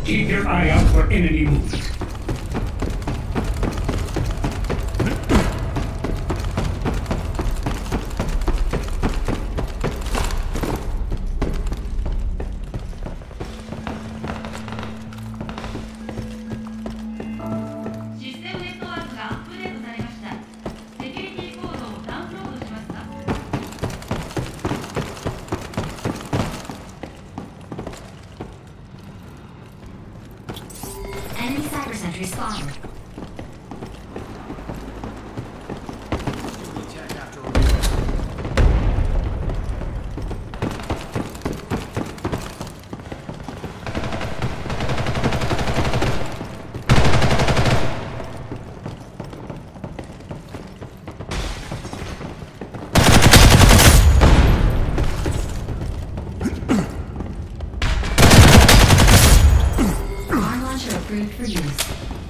Keep your eye out for enemy movement. Enemy cyber sentry spotted. Arm launcher approved for use.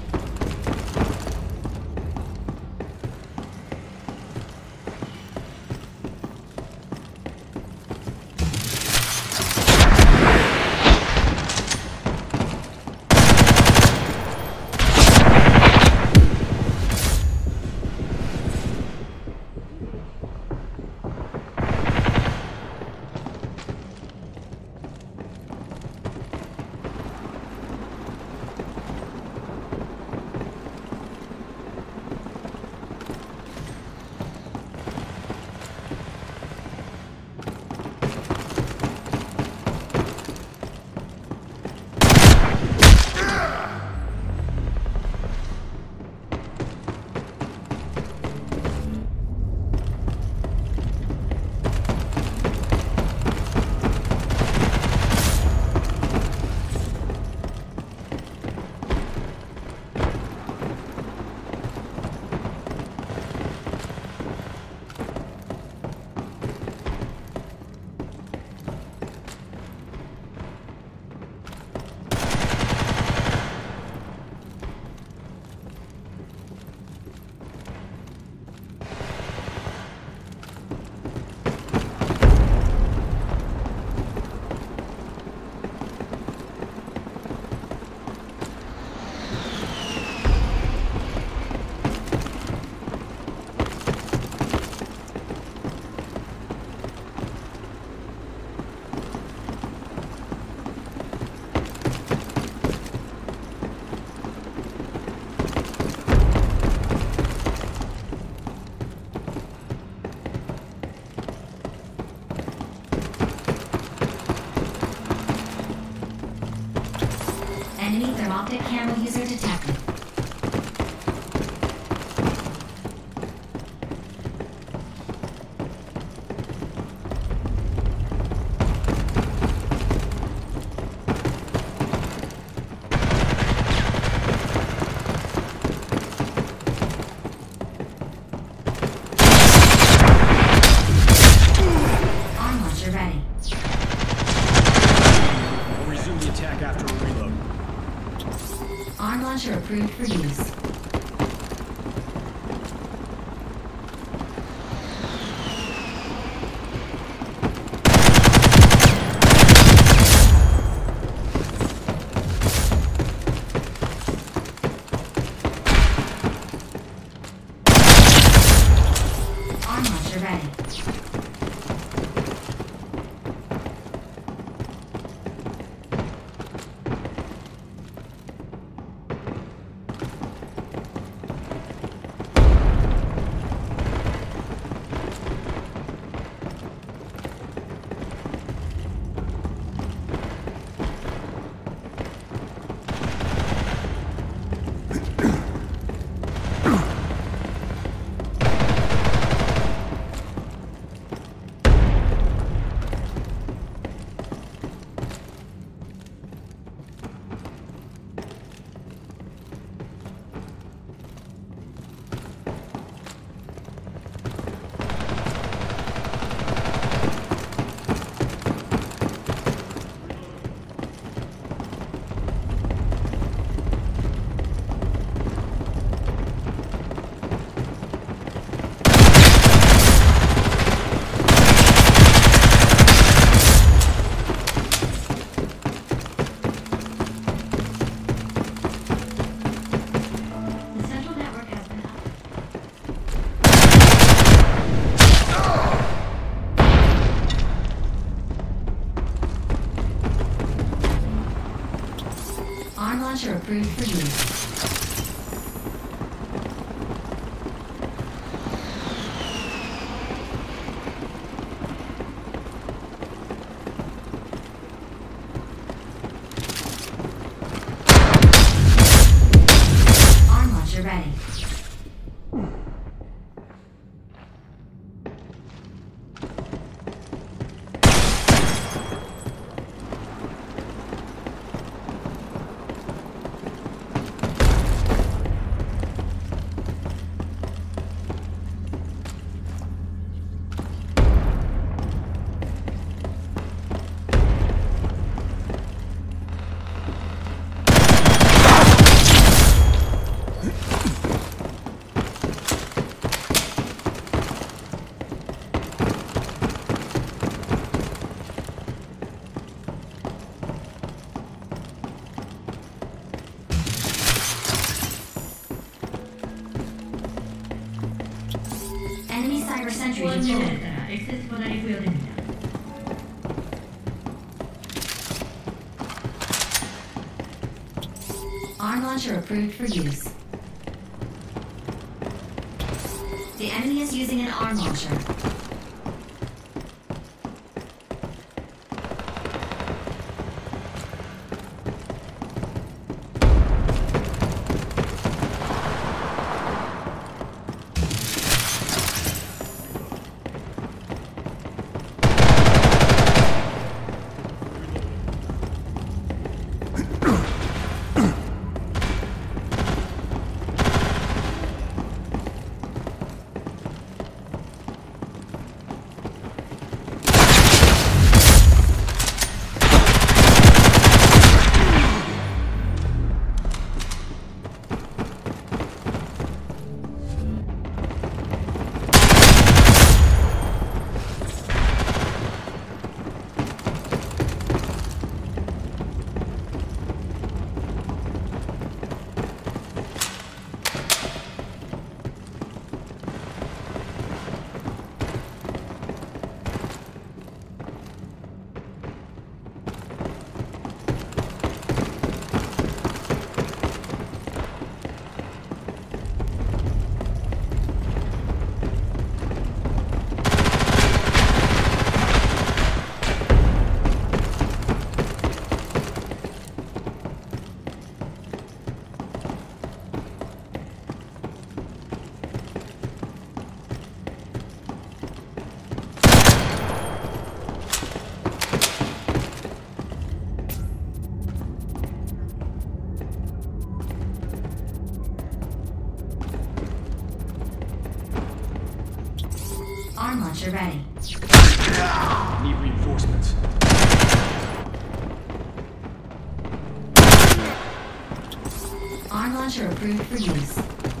Enemy thermoptic camo user detected. Arm launcher ready. We'll resume the attack after a reload. Arm launcher approved for use. Arm launcher ready. approved for use. Arm launcher ready. Enemy cyber sentry deployed. Arm launcher approved for use. The enemy is using an arm launcher. Arm launcher ready. Need reinforcements. Arm launcher approved for use.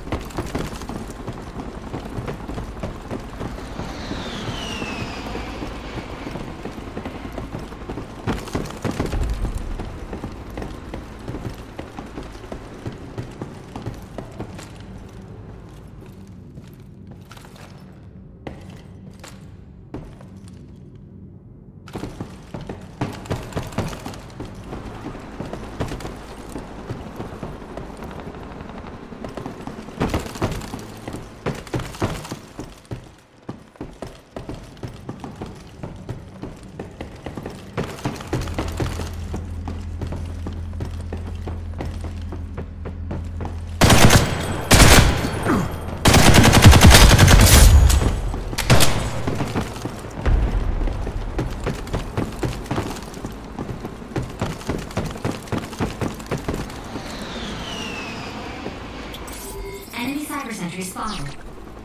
Enemy cyber sentry spotted.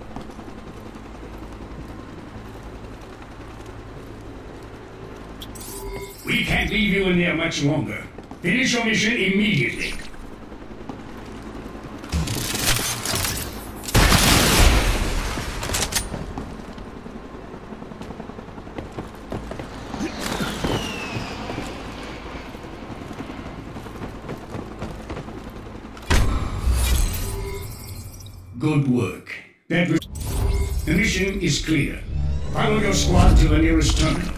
We can't leave you in there much longer. Finish your mission immediately. Good work. The mission is clear. Follow your squad to the nearest terminal.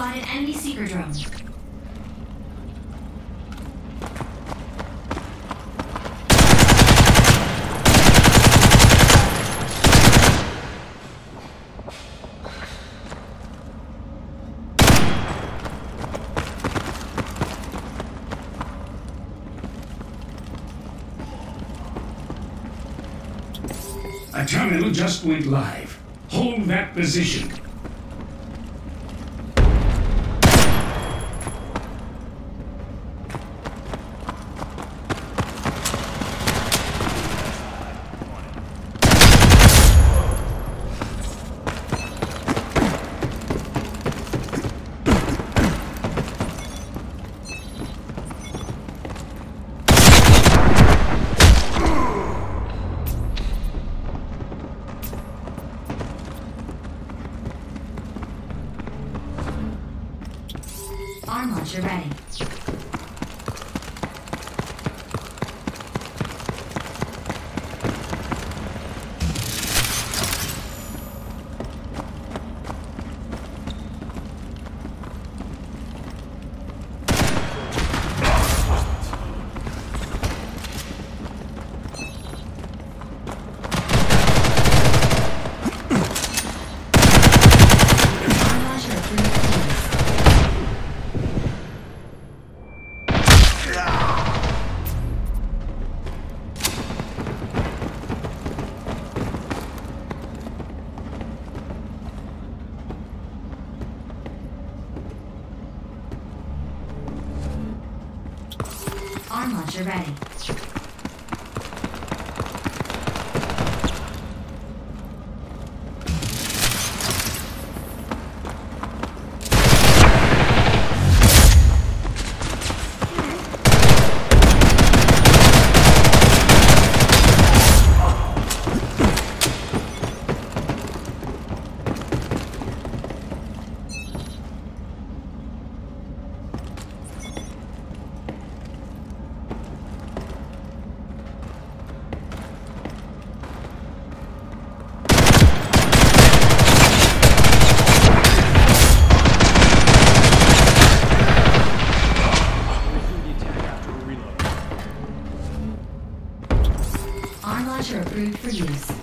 spotted enemy seeker drone. A terminal just went live. Hold that position. Arm launcher ready. Arm launcher approved for use. Arm launcher ready. Arm launcher approved for use.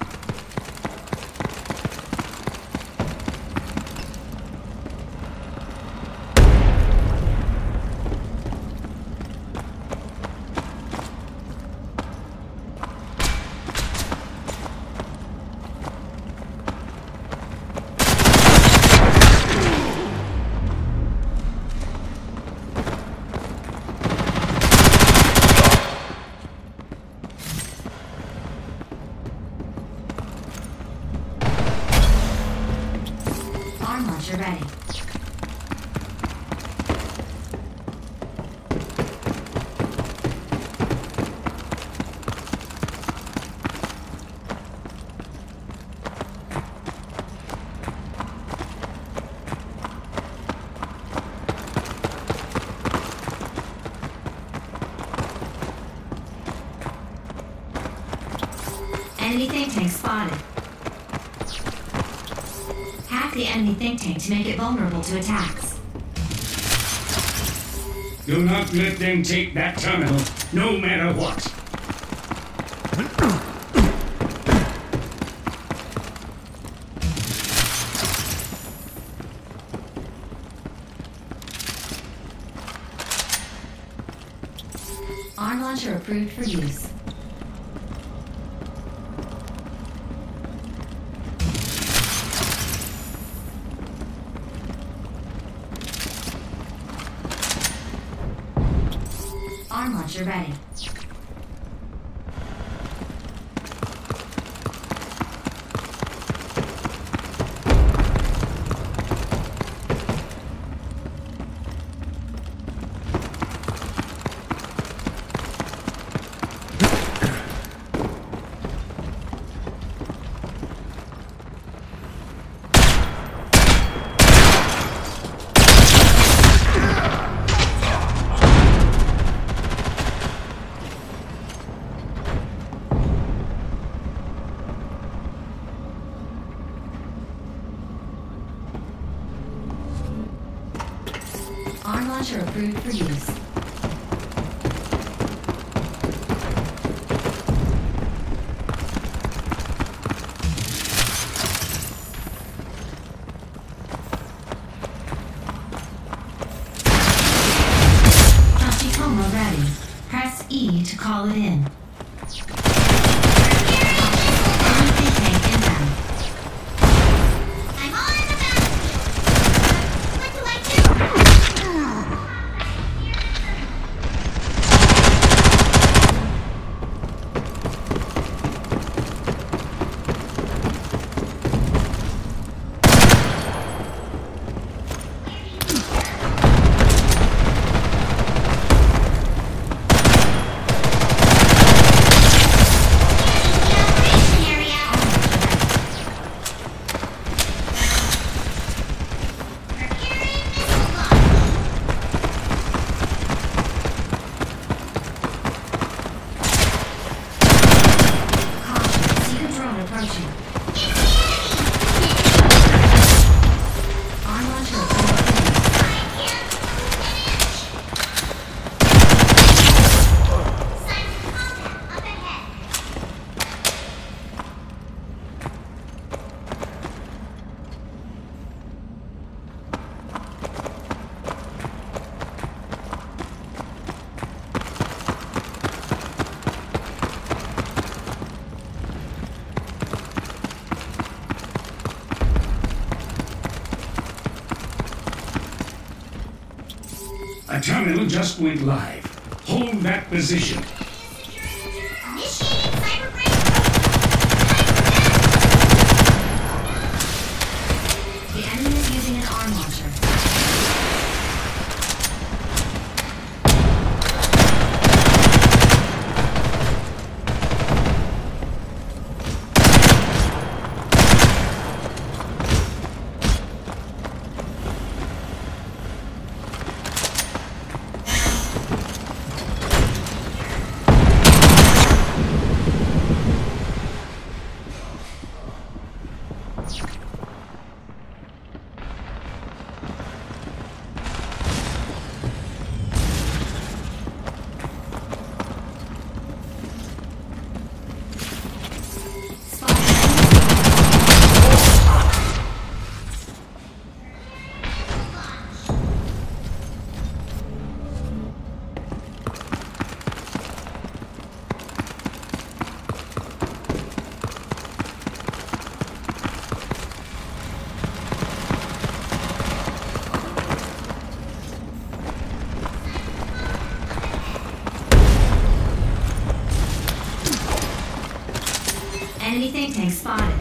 Arm launcher ready. Enemy think tank spotted. Hack the enemy think tank to make it vulnerable to attacks. Do not let them take that terminal, no matter what. Arm launcher approved for use. Arm launcher ready. Arm launcher approved for use. Tachikoma ready. Press E to call it in. Energy tank inbound. I'm on the battlefield. What do I do? A terminal just went live. Hold that position. Initiating cyber break. The enemy is using an arm launcher. Enemy think tank spotted.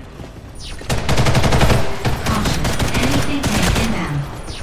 Caution. Enemy think tank inbound.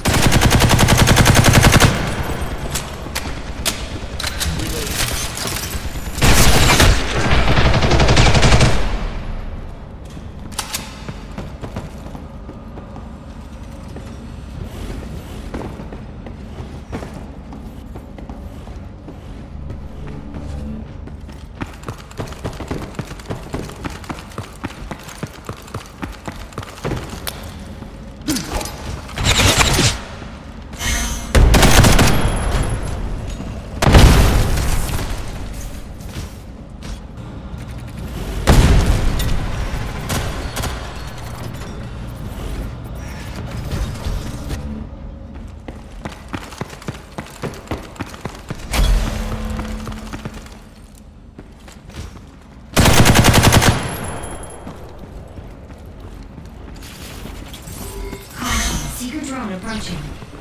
Seeker drone approaching.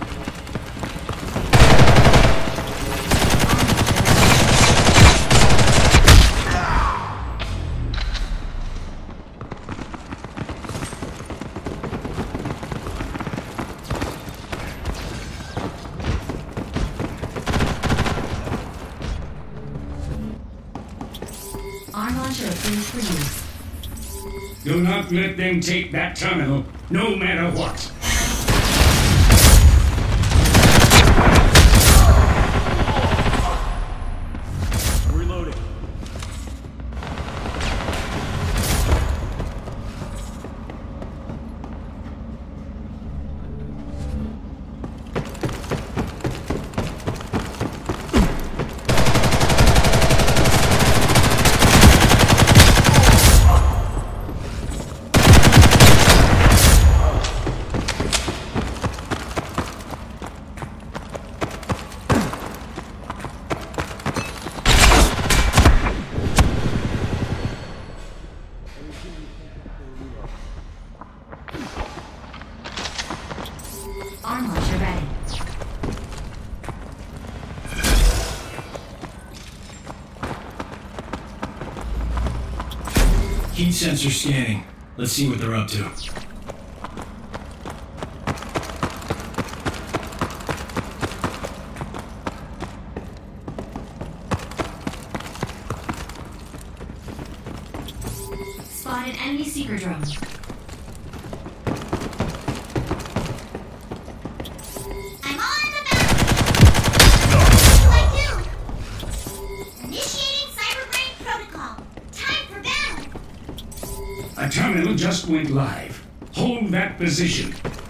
Arm launcher approved for use. Do not let them take that terminal, no matter what. Reloading. Arm launcher ready. Heat sensor scanning. Let's see what they're up to. Spotted enemy seeker drone. I'm on the battlefield. What do I do? Initiating cyberbrain protocol. Time for battle. A terminal just went live. Hold that position.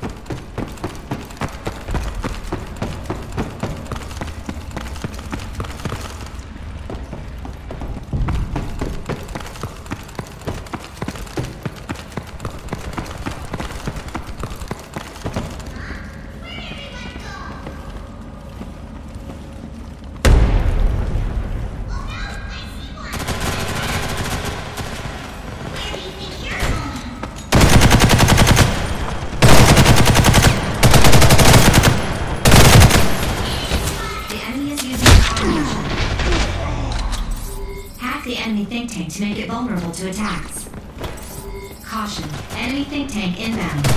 The enemy think tank to make it vulnerable to attacks. Caution, enemy think tank inbound.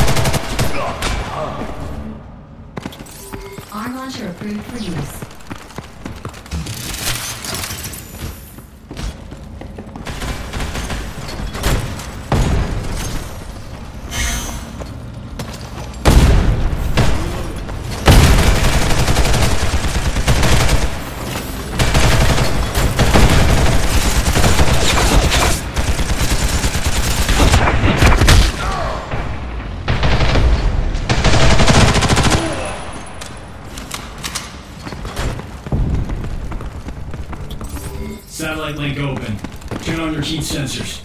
Arm launcher approved for use. Satellite link open. Turn on your heat sensors.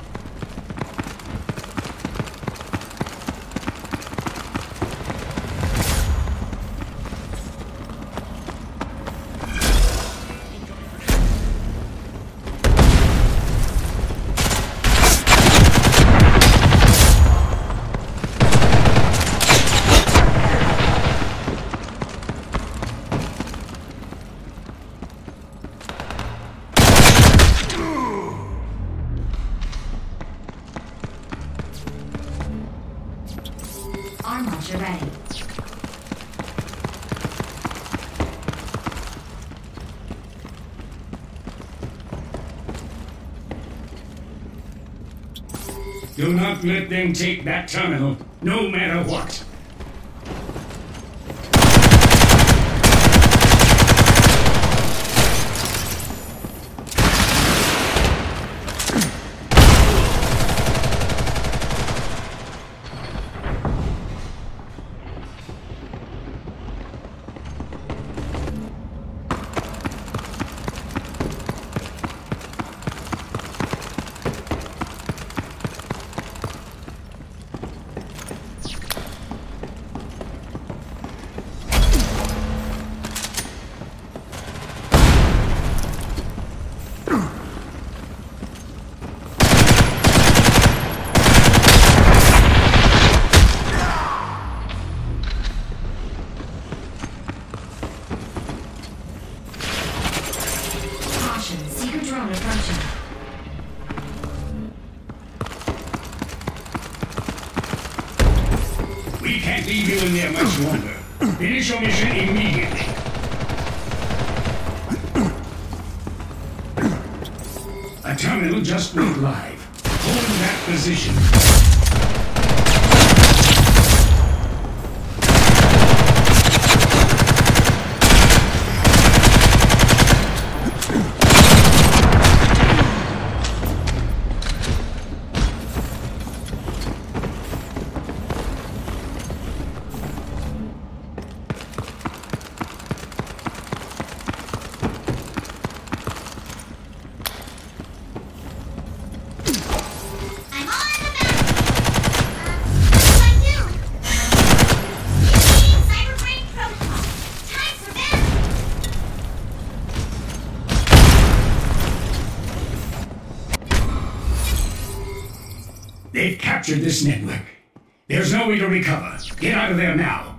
Arm launcher ready. Do not let them take that terminal, no matter what. Seeker drone approaching. We can't leave you in there much longer. Finish your mission immediately. A terminal just went live. Hold that position. They've captured this network. There's no way to recover. Get out of there now.